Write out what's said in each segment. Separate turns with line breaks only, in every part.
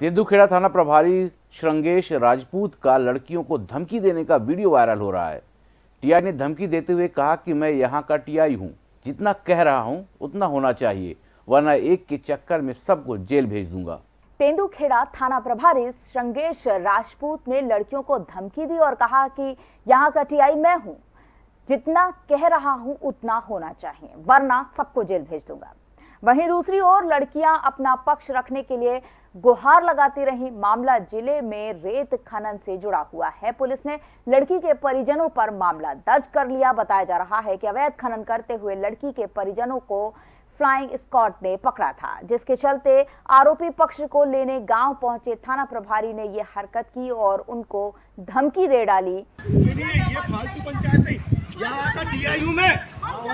तेंदुखेड़ा थाना प्रभारी श्रृंगेश राजपूत का लड़कियों को धमकी देने का वीडियो वायरल हो रहा है। टीआई ने धमकी देते हुए कहा कि मैं यहां का टीआई हूं, जितना कह रहा हूं उतना होना चाहिए, वरना एक के चक्कर में सबको जेल भेज दूंगा।
तेंदुखेड़ा थाना प्रभारी श्रृंगेश राजपूत ने लड़कियों को धमकी दी और कहा कि यहां का टीआई मैं हूं, जितना कह रहा हूं उतना होना चाहिए, वरना सबको जेल भेज दूंगा। वहीं दूसरी ओर लड़कियां अपना पक्ष रखने के लिए गुहार लगाती रही। मामला जिले में रेत खनन से जुड़ा हुआ है। पुलिस ने लड़की के परिजनों पर मामला दर्ज कर लिया। बताया जा रहा है कि अवैध खनन करते हुए लड़की के परिजनों को फ्लाइंग स्क्वाड ने पकड़ा था, जिसके चलते आरोपी पक्ष को लेने गांव पहुंचे थाना प्रभारी ने ये हरकत की और उनको धमकी दे डाली।
ये फालतू पंचायत नहीं, यहाँ का टीआई हूँ मैं।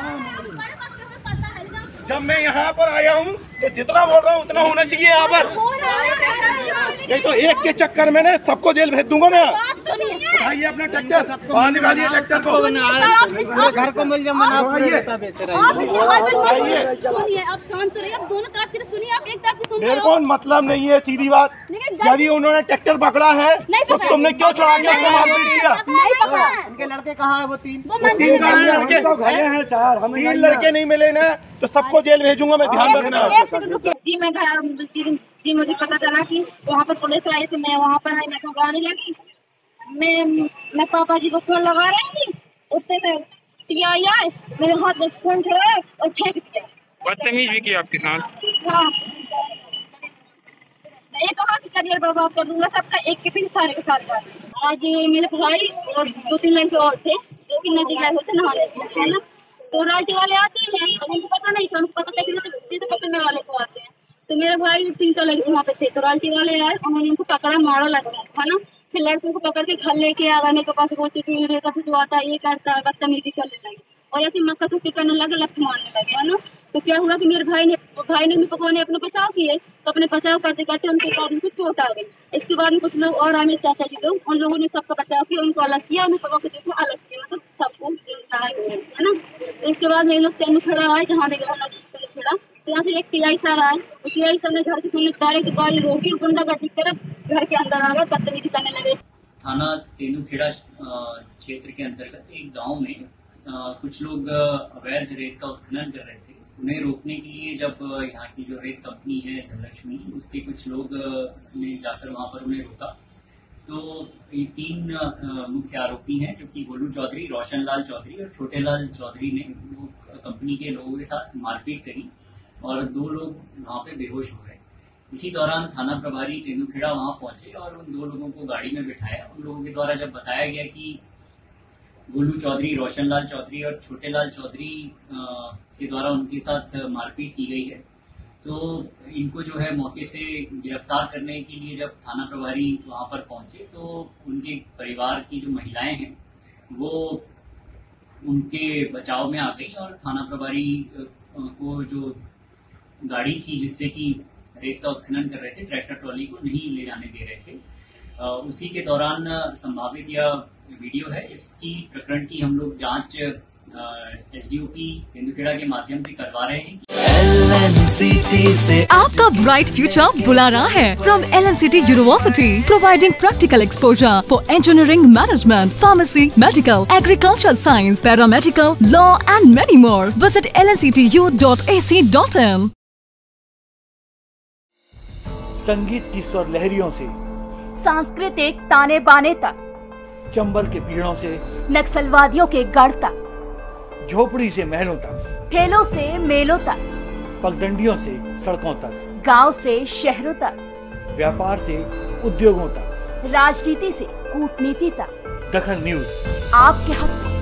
जब मैं यहाँ पर आया हूँ तो जितना बोल रहा हूँ उतना होना चाहिए यहाँ पर। नहीं तो एक के चक्कर में ना सबको जेल भेज दूंगा मैं। उठाइए अपना ट्रैक्टर, बाहर निकालिए ट्रैक्टर को।
घर को मिल जाए आप शांत रहिए, आप दोनों तरफ की सुनिए, आप एक तरफ की सुनिए।
मेरे को मतलब नहीं है, सीधी बात। यदि उन्होंने ट्रैक्टर पकड़ा है तो तुमने क्यों चढ़ा के उसको मारपीट किया?
उनके लड़के कहाँ है? वो तीन
लड़के हैं सर, हम 3 लड़के नहीं मिले ना तो सबको जेल भेजूंगा मैं, ध्यान रखना।
जी मैं जी मुझे पता चला कि वहाँ पर पुलिस आई थी, मैं वहाँ पर आई, मैं तो गाड़ी लगी, मैं पापा जी को फोन लगा रही थी, उससे मैं टीआई आए, मेरे हाथ में फोन छुड़ाया और फेंक दिया।
बदतमीज भी किया आपके साथ?
हाँ, ये कहाँ से करियर बर्बाद कर दूंगा सबका, एक के पीछे सारे के साथ। आज मेरे भाई और 2-3 लड़के और थे जो कि नदी गए होते नहाने है ना, तो राल्टी वाले आते हैं, उनको पता नहीं था, उनको पता था कि पकड़ने वाले को आते हैं। तो मेरे भाई 3 लड़के वहाँ पे थे, तो राल्टी वाले आए, उन्होंने उनको पकड़ा, मारा लग रहा था ना। फिर लड़कों को पकड़ के घर लेके आ गए, के पास रोटी आता ये करता है, बदतमीजी करने लगे और ऐसे मक्का छुट्टी करने लगे, लफ्ट मारने लगे है ना। तो क्या हुआ कि मेरे भाई ने भी पकवाने अपने बचाव किए, तो अपने बचाव करते करते उनके बाद उनको चोट आ गई। इसके बाद में कुछ लोग और आए, चाचा जी लोग, उन लोगों ने सबका बचाव किया, उनको अलग किया, उन्हें पकड़ के देखो अलग किया, मतलब सबको है ना। इसके बाद में लोग तेंदुखेड़ा आए, जहाँ भी तेंदुखेड़ा, तो यहाँ से एक टीआई सर आए, टीआई सर ने घर के सामने डायरेक्ट गाड़ी रोकी, गुंडागर्दी की तरफ घर के अंदर आ गए, बदतमीजी करने लगे।
थाना तेंदुखेड़ा क्षेत्र के अंतर्गत एक गांव में कुछ लोग अवैध रेत का उत्खनन कर रहे थे। उन्हें रोकने के लिए जब यहाँ की जो रेत कंपनी है धनलक्ष्मी, उसके कुछ लोग ने जाकर वहां पर उन्हें रोका, तो ये 3 मुख्य आरोपी हैं, जो कि गोलू चौधरी, रोशनलाल चौधरी और छोटेलाल चौधरी ने वो कंपनी के लोगों के साथ मारपीट करी और 2 लोग वहां पे बेहोश हो गए। इसी दौरान थाना प्रभारी तेंदुखेड़ा वहां पहुंचे और उन 2 लोगों को गाड़ी में बिठाया। उन लोगों के द्वारा जब बताया गया कि गोलू चौधरी, रोशनलाल चौधरी और छोटेलाल चौधरी के द्वारा उनके साथ मारपीट की गई है, तो इनको जो है मौके से गिरफ्तार करने के लिए जब थाना प्रभारी वहां पर पहुंचे, तो उनके परिवार की जो महिलाएं हैं वो उनके बचाव में आ गई और थाना प्रभारी को जो गाड़ी थी जिससे कि रेत का उत्खनन कर रहे थे, ट्रैक्टर ट्रॉली को नहीं ले जाने दे रहे थे, उसी के दौरान संभावित यह वीडियो है। इसकी प्रकरण की हम लोग जांच एसडीओपी तेंदुखेड़ा के माध्यम से करवा रहे हैं।
LNCT से आपका ब्राइट फ्यूचर बुला रहा है। From LNCT University, providing practical exposure for engineering, management, pharmacy, medical, agriculture science, paramedical, law and many more. Visit lnctu.ac.in।
संगीत की स्वर लहरियों से
सांस्कृतिक ताने बाने तक,
चंबल के पीड़ों से
नक्सलवादियों के गढ़ तक,
झोपड़ी से महलों तक,
ठेलों से मेलों तक,
पगडंडियों से सड़कों तक,
गांव से शहरों तक,
व्यापार से उद्योगों तक,
राजनीति से कूटनीति तक,
दखल न्यूज
आपके हक में।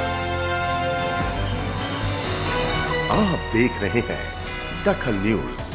आप देख रहे हैं दखल न्यूज।